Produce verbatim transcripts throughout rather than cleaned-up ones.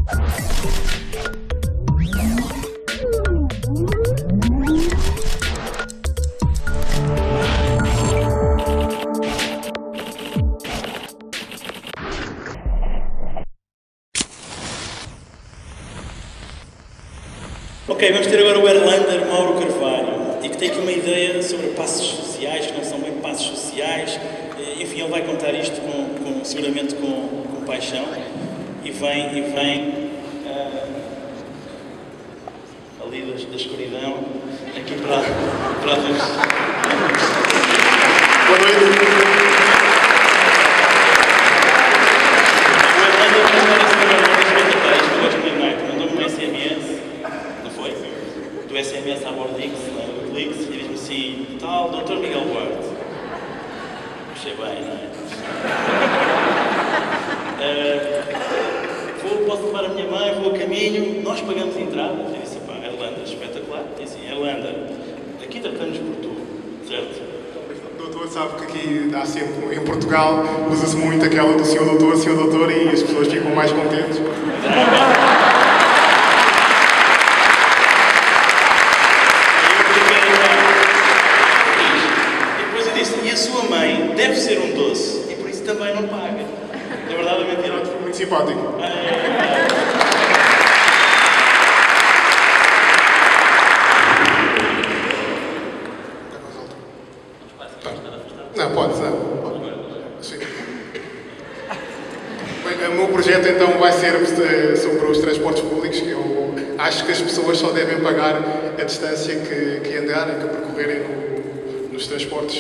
Ok, vamos ter agora o Erlander Mauro Carvalho, e que tem aqui uma ideia sobre passos sociais, que não são bem passos sociais. Enfim, ele vai contar isto com, com, seguramente com, com paixão, e vem, e vem uh, ali da, da escuridão, aqui para, para a luz. Boa noite. O Erlander mandou-me um S M S, não foi? Do S M S à Bordix, do Clix, e diz-me assim, tal, doutor Miguel Duarte. Achei bem, não é? uh, vou, posso levar a minha mãe, vou a caminho, nós pagamos entrada. Eu disse, pá, Erlander, espetacular. E assim, Erlander, aqui tratamos por tu, certo? O doutor sabe que aqui há sempre, em Portugal, usa-se muito aquela do senhor doutor, senhor doutor, e as pessoas ficam mais contentes. Deve ser um doce, e por isso também não paga. É verdade ou mentira? Foi muito simpático. Ah, é, é. Não, pode, não. Sim. Bem, o meu projeto então vai ser sobre os transportes públicos. Eu acho que as pessoas só devem pagar a distância que, que andarem, que percorrerem no, nos transportes.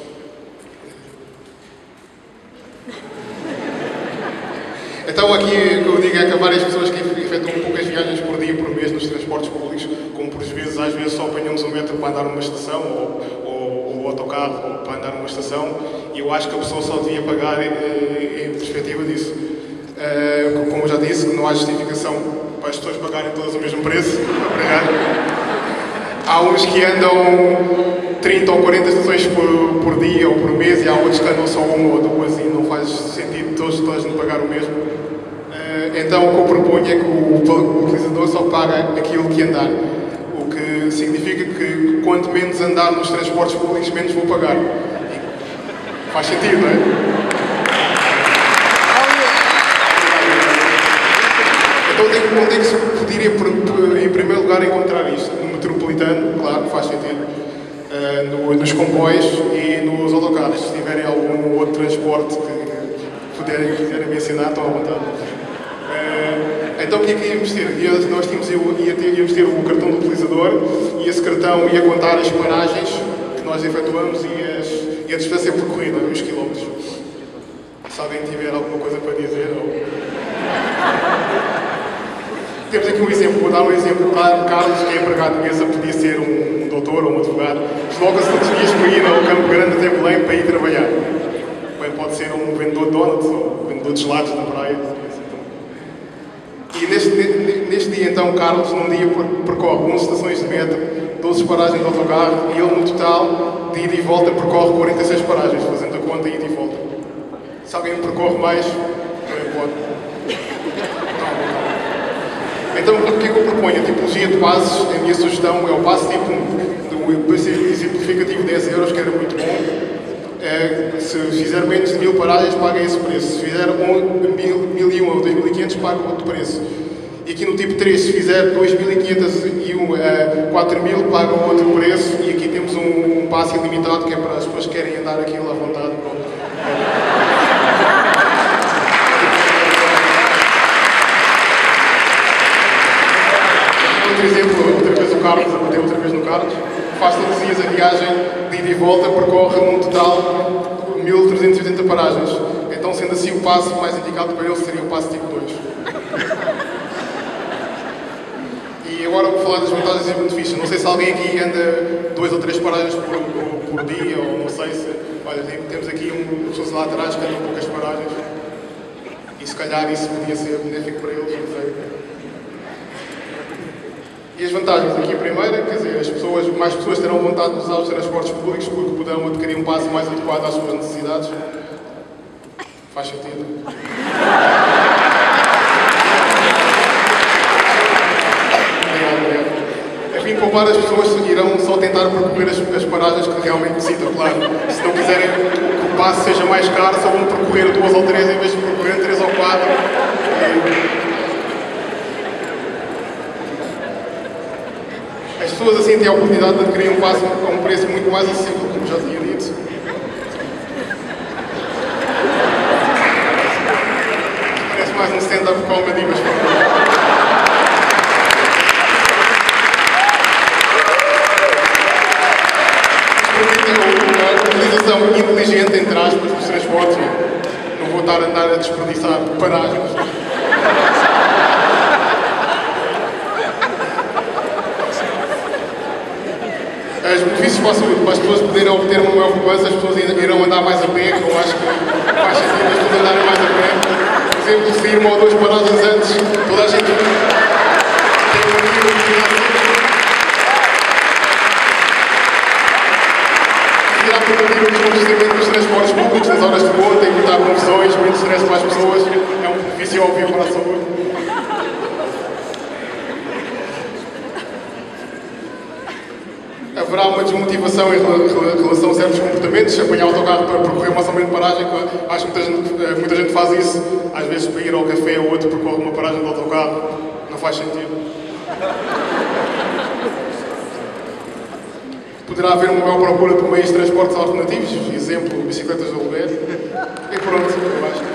Então aqui o que eu digo é que há várias pessoas que efetuam poucas viagens por dia, por mês nos transportes públicos, como por vezes, às vezes só apanhamos um metro para andar numa estação, ou, ou, ou autocarro ou para andar numa estação, e eu acho que a pessoa só devia pagar eh, em perspectiva disso. Uh, como eu já disse, que não há justificação para as pessoas pagarem todas o mesmo preço. Obrigado. Há uns que andam trinta ou quarenta estações por, por dia ou por mês, e há outros que andam só uma ou duas, e não faz sentido todos, todos pagar o mesmo. Então, o que eu proponho é que o, o utilizador só paga aquilo que andar, o que significa que quanto menos andar nos transportes públicos, menos vou pagar. E faz sentido, não é? Então, onde é, onde é que se poderia, em primeiro lugar, encontrar isto? No metropolitano, claro, faz sentido, uh, no, nos comboios e nos autocarros. Se tiverem algum outro transporte que puderem, quiserem mencionar, estão à vontade. Então o que é que íamos ter? Nós tínhamos, ia ter, íamos ter o cartão do utilizador, e esse cartão ia contar as paragens que nós efetuamos e, as, e a distância percorrida, os quilómetros. Se alguém tiver alguma coisa para dizer, ou... Temos aqui um exemplo, vou dar um exemplo. Carlos, que é empregado de mesa, podia ser um, um doutor ou um advogado, desloca-se todos os dias para ir ao Campo Grande até Belém para ir trabalhar. Bem, pode ser um vendedor de donuts ou um vendedor de gelados na praia. E neste, neste dia, então, Carlos, num dia percorre onze estações de metro, doze paragens de autocarro, e ele, no total, de ida e volta, percorre quarenta e seis paragens, fazendo a conta ida e volta. Se alguém percorre mais, também pode. Então, o que é que eu proponho? A tipologia de passos, a minha sugestão é o passo tipo um, do exemplificativo dez euros, que era muito bom. É, se fizer menos de mil paragens, paga esse preço. Se fizer mil e um ou dois mil e quinhentos, paga outro preço. E aqui no tipo três, se fizer dois mil e quinhentos e um, uh, quatro mil, paga outro preço. E aqui temos um, um passo ilimitado, que é para as pessoas que querem andar aquilo à vontade. Pronto. Outro exemplo, outra vez o Carlos, até outra vez no Carlos. Faz todos os dias a viagem de ida e volta, percorre num total de mil trezentas e oitenta paragens. Então, sendo assim, o passo mais indicado para ele seria o passo tipo dois. E agora vou falar das vantagens e benefícios. Não sei se alguém aqui anda duas ou três paragens por, por, por dia, ou não sei se... Olha, temos aqui um, pessoas lá atrás que andam poucas paragens. E se calhar isso podia ser benéfico para eles, não sei. E as vantagens aqui, a primeira, quer dizer, as pessoas, mais pessoas terão vontade de usar os transportes públicos porque poderão adquirir um passo mais adequado às suas necessidades. Faz sentido. poupar as pessoas que irão só tentar percorrer as, as paragens que realmente necessitam, claro. Se não quiserem que o passe seja mais caro, só vão percorrer duas ou três em vez de percorrer três ou quatro. E... as pessoas assim têm a oportunidade de adquirir um passe a um preço muito mais acessível, como já tinha dito. Parece mais um stand-up comedy, mas a utilização inteligente, entre aspas, dos transportes. Não vou estar a andar a desperdiçar paragens. Os benefícios para a saúde, para as pessoas poderem obter uma maior poupança, as pessoas irão andar mais a pé, que eu acho que faz sentido as pessoas andarem mais a pé. Por exemplo, se ir uma ou duas paragens antes, toda a gente tem um irá permitir o desabastecimento dos transportes públicos nas horas de ponta, evitar confusões, menos stress para as pessoas. É um benefício óbvio para a saúde. Haverá uma desmotivação em relação a certos comportamentos, apanhar o autocarro para percorrer uma somente paragem, acho que muita gente, muita gente faz isso, às vezes para ir ao café ou outro percorre uma paragem de autocarro, não faz sentido. Poderá haver uma maior procura de meios de transportes alternativos, exemplo, bicicletas de aluguer, e pronto, eu acho.